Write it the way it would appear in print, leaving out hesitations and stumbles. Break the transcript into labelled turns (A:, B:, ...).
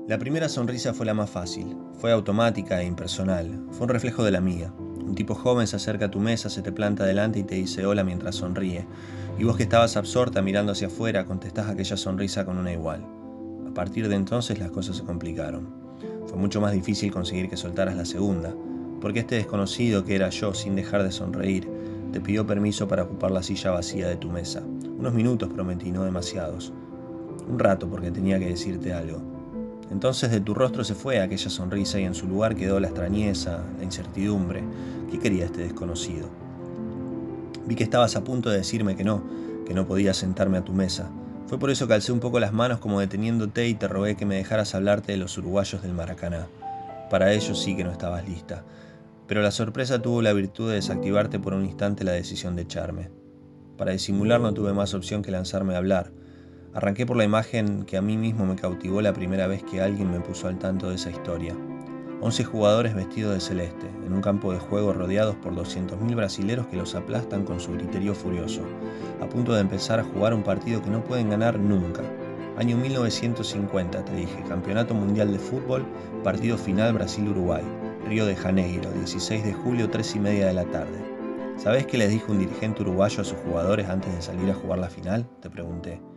A: La primera sonrisa fue la más fácil, fue automática e impersonal, fue un reflejo de la mía. Un tipo joven se acerca a tu mesa, se te planta delante y te dice hola mientras sonríe, y vos que estabas absorta mirando hacia afuera contestás aquella sonrisa con una igual. A partir de entonces las cosas se complicaron. Fue mucho más difícil conseguir que soltaras la segunda, porque este desconocido que era yo sin dejar de sonreír, te pidió permiso para ocupar la silla vacía de tu mesa. Unos minutos prometí, no demasiados. Un rato porque tenía que decirte algo. Entonces de tu rostro se fue aquella sonrisa y en su lugar quedó la extrañeza, la incertidumbre. ¿Qué quería este desconocido? Vi que estabas a punto de decirme que no podía sentarme a tu mesa. Fue por eso que alcé un poco las manos como deteniéndote y te rogué que me dejaras hablarte de los uruguayos del Maracaná. Para ello sí que no estabas lista, pero la sorpresa tuvo la virtud de desactivarte por un instante la decisión de echarme. Para disimular no tuve más opción que lanzarme a hablar. Arranqué por la imagen que a mí mismo me cautivó la primera vez que alguien me puso al tanto de esa historia. 11 jugadores vestidos de celeste, en un campo de juego rodeados por 200.000 brasileros que los aplastan con su griterío furioso, a punto de empezar a jugar un partido que no pueden ganar nunca. Año 1950, te dije, Campeonato Mundial de Fútbol, partido final Brasil-Uruguay, Río de Janeiro, 16 de julio, 3:30 de la tarde. ¿Sabés qué les dijo un dirigente uruguayo a sus jugadores antes de salir a jugar la final?, te pregunté.